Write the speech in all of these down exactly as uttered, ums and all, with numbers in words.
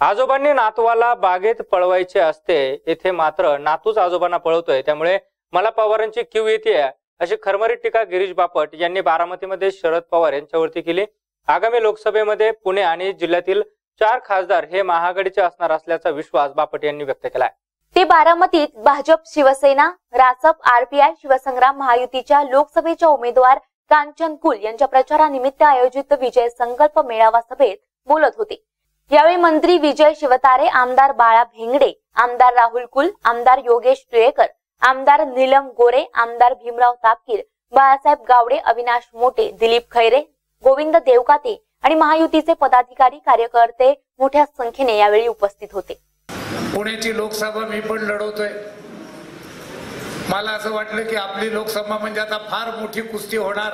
आजोबांनी नातवाला बागेत पळवायचे असते, येथे मात्र नातूच आजोबांना पळवतोय, त्यामुळे मला पवारांची क्यू येते अशी खरमरीत टीका गिरीश बापट यांनी बारामतीमध्ये शरद पवार यांच्यावरती केली। आगामी लोकसभेमध्ये पुणे आणि जिल्ह्यातील चार खासदार हे महाआघाडीचे असणार असल्याचा विश्वास बापट यांनी व्यक्त केलाय। ते बारामतीत भाजप, शिवसेना, रासप, आरपीआय, शिवसंग्राम महायुतीच्या लोकसभेच्या उमेदवार कांचन कुल यांच्या प्रचारानिमित्त आयोजित विजय संकल्प मेळावा सभेत बोलत होते। यावेळी मंत्री विजय शिवतारे, आमदार बाळा भेंगडे, आमदार राहुल कुल, आमदार योगेश टिळेकर, आमदार नीलम गोरे, आमदार भीमराव तापकीर, बाळासाहेब गावडे, अविनाश मोटे, दिलीप खैरे, गोविंद देवकाते आणि महायुतीचे पदाधिकारी, कार्यकर्ते मोठ्या संख्येने यावेळी उपस्थित होते। पुण्याची लोकसभा मी पण लढवतोय। मला असं वाटलं की आपली लोकसभा म्हणजे आता फार मोठी कुस्ती होणार,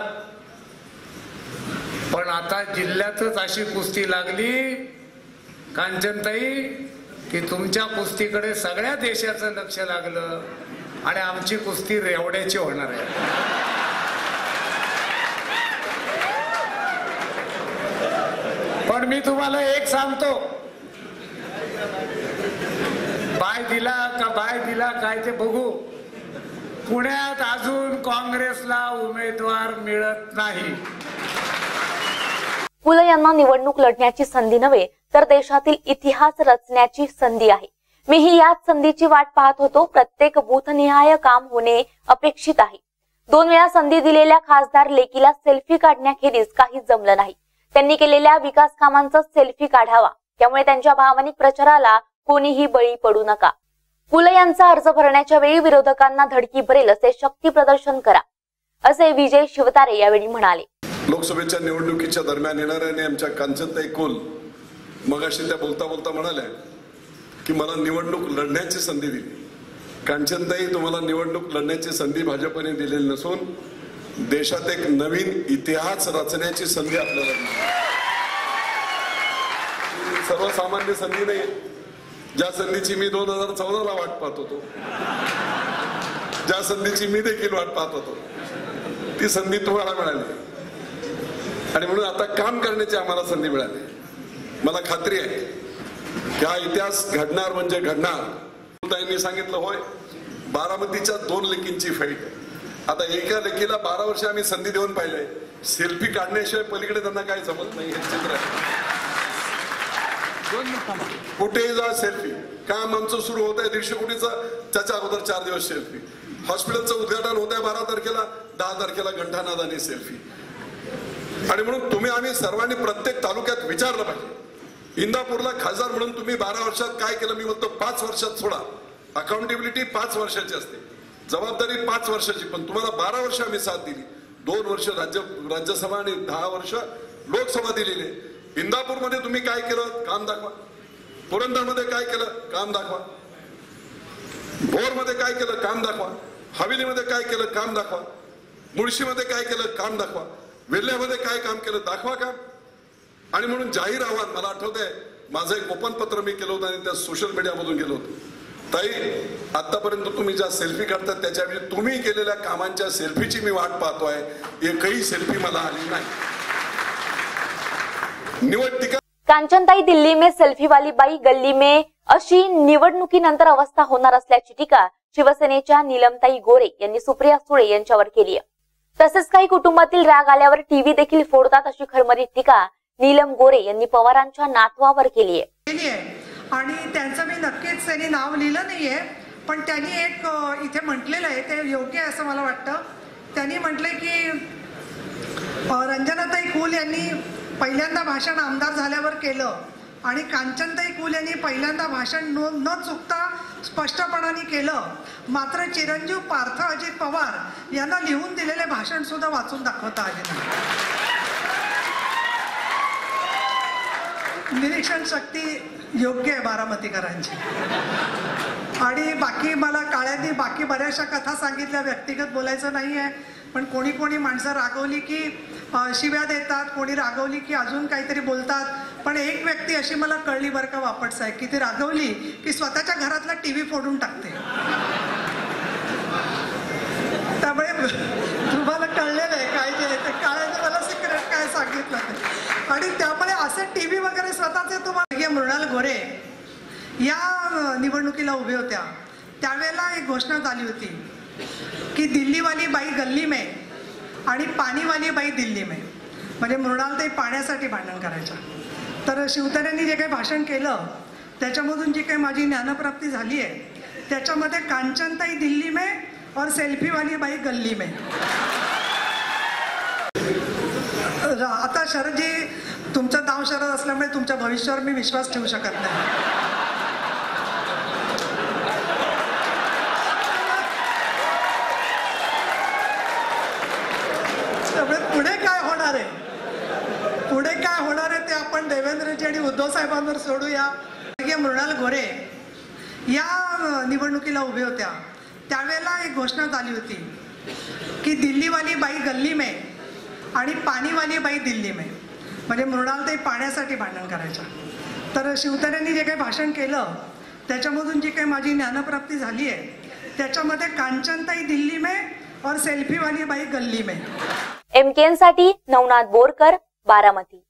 पण आता जिल्ह्यातच अशी कुस्ती लागली कांचनताई की तुमच्या कुस्तीकडे सगळ्या देशाचं लक्ष लागलं आणि आमची कुस्ती रेवड्याची होणार आहे। पण मी तुम्हाला एक सांगतो, बाय दिला का बाय दिला काय ते बघू। पुण्यात अजून काँग्रेसला उमेदवार मिळत नाही। कुल यांना निवडणूक लढण्याची संधी नव्हे तर देशातील इतिहास रचण्याची संधी आहे। मीही याच संधीची वाट पाहत होतो। प्रत्येक बूथनिहाय काम होणे अपेक्षित आहे। दोन वेळा संधी दिलेल्या खासदार लेकीला सेल्फी काढण्याखेरीज काही जमलं नाही। त्यांनी केलेल्या विकास कामांचा सेल्फी काढावा, त्यामुळे त्यांच्या भावनिक प्रचाराला कोणीही बळी पडू नका। कुल यांचा अर्ज भरण्याच्या वेळी विरोधकांना धडकी भरेल असे शक्ती प्रदर्शन करा, असे विजय शिवतारे यावेळी म्हणाले। लोकसभेच्या निवडणुकीच्या दरम्यान येणाऱ्या आमच्या कांचनताई कुल मगाशी त्या बोलता बोलता म्हणाल्या की मला निवडणूक लढण्याची संधी दिली। कांचनताई, तुम्हाला निवडणूक लढण्याची संधी भाजपने दिलेली नसून देशात एक नवीन इतिहास रचण्याची संधी आपल्याला दिली। सर्वसामान्य संधी नाही, ज्या संधीची मी दोन हजार चौदा ला वाट पाहत होतो, ज्या संधीची मी देखील वाट पाहत होतो, ती संधी तुम्हाला मिळाली आणि म्हणून आता काम करण्याची आम्हाला संधी मिळाली। मला खात्री आहे की हा इतिहास घडणार म्हणजे घडणार। ताईंनी सांगितलं, होय बारामतीच्या दोन लेकींची फाईट आहे। आता एका लेकीला बारा वर्ष आम्ही संधी देऊन पाहिलंय, सेल्फी काढण्याशिवाय पलीकडे त्यांना काय जमत नाही हे चित्र आहे। कुठेही जा सेल्फी, काम आमचं सुरू होत आहे दीडशे कोटीचं, त्याच्या अगोदर चार दिवस सेल्फी। हॉस्पिटलचं उद्घाटन होत आहे बारा तारखेला, दहा तारखेला घंटानादानी सेल्फी। आणि म्हणून तुम्ही आम्ही सर्वांनी प्रत्येक तालुक्यात विचारलं पाहिजे, इंदापूरला खासदार म्हणून तुम्ही बारा वर्षात काय केलं? मी म्हणतो पाच वर्षात सोडा, अकाउंटेबिलिटी पाच वर्षाची असते, जबाबदारी पाच वर्षाची, पण तुम्हाला बारा वर्ष आम्ही साथ दिली। दोन वर्ष राज्य राज्यसभा आणि दहा वर्ष लोकसभा दिलेली। इंदापूरमध्ये तुम्ही काय केलं? काम दाखवा। पुरंदरमध्ये काय केलं? काम दाखवा। भोरमध्ये काय केलं? काम दाखवा। हवेलीमध्ये काय केलं? काम दाखवा। मुळशीमध्ये काय केलं? काम दाखवा। वेल्ह्यामध्ये काय काम केलं? दाखवा काम। आणि म्हणून जाहीर आव्हान, मला आठवतंय माझं एक ओपन पत्र मी केलं होतं आणि त्या सोशल मीडियामधून गेलो होतो, ताई आतापर्यंत तुम्ही ज्या सेल्फी काढतात त्याच्याऐवजी तुम्ही केलेल्या कामांच्या सेल्फीची मी वाट पाहतोय, एकही सेल्फी मला आली नाही। निवड टीका कांचनताई दिल्ली में सेल्फी वाली बाई गल्ली में अशी निवडणुकीनंतर अवस्था होणार असल्याची टीका शिवसेनेच्या नीलमताई गोरे यांनी सुप्रिया सुळे यांच्यावर केली आहे। तसेच काही कुटुंबातील राग आल्यावर टीव्ही देखील फोडतात अशी खरमरीत टीका नीलम गोरे यांनी पवारांच्या नातवावर केली आहे। आणि त्यांचं मी नक्कीच त्यांनी नाव लिहिलं नाहीये, पण त्यांनी एक इथे म्हटलेलं आहे ते योग्य आहे असं मला वाटतं। त्यांनी म्हटलंय की रंजनाताई कुल यांनी पहिल्यांदा भाषण आमदार झाल्यावर केलं आणि कांचनताई कुल यांनी पहिल्यांदा भाषण न चुकता स्पष्टपणाने केलं, मात्र चिरंजीव पार्थ अजित पवार यांना लिहून दिलेले भाषण सुद्धा वाचून दाखवता आले नाही। निरीक्षण शक्ती योग्य आहे बारामतीकरांची। आणि बाकी मला काळ्यांनी बाकी बऱ्याचशा कथा सांगितल्या, व्यक्तिगत बोलायचं नाही आहे, पण कोणी कोणी माणसं रागवली की शिव्या देतात, कोणी रागवली की अजून काहीतरी बोलतात, पण एक व्यक्ती अशी मला कळली बरं का वापट साहेब, की ती रागवली की स्वतःच्या घरातला टीव्ही फोडून टाकते। त्यामुळे तुम्हाला कळलेलं आहे काय केलं ते, काळ्याने मला सिक्रेट काय सांगितलं ते, आणि त्यामुळे असं टीव्ही वगैरे स्वतःचे तुम्हाला स्वर्गीय मृणाल गोरे या निवडणुकीला उभे होत्या त्यावेळेला एक घोषणा झाली होती की दिल्लीवाली बाई गल्ली में आणि पाणीवाली बाई दिल्ली में, म्हणजे मृणाल ते पाण्यासाठी भांडण करायच्या. तर शिवतऱ्यांनी जे काही भाषण केलं त्याच्यामधून जी काही माझी ज्ञानप्राप्ती झाली आहे त्याच्यामध्ये कांचनताई दिल्ली में और सेल्फीवाली बाई गल्ली में. आता शरदजी तुमचं नाव शरद असल्यामुळे तुमच्या भविष्यावर मी विश्वास ठेवू शकत नाही. त्यामुळे पुढे काय होणार आहे पुढे काय होणार आहे ते आपण देवेंद्रजी आणि उद्धव साहेबांवर सोडूया. मृणाल गोरे या निवडणुकीला उभे होत्या त्यावेळेला एक घोषणा झाली होती की दिल्लीवाली बाई गल्ली में आणि पाणीवाली बाई दिल्ली में, म्हणजे मृणाल ते पाण्यासाठी भांडण करायच्या. तर शिवतऱ्यांनी जे काही भाषण केलं त्याच्यामधून जी काही माझी ज्ञानप्राप्ती झाली आहे त्याच्यामध्ये कांचनताई दिल्ली में और सेल्फीवाली बाई गल्ली में. एम के एन साठी नवनाथ बोरकर, बारामती.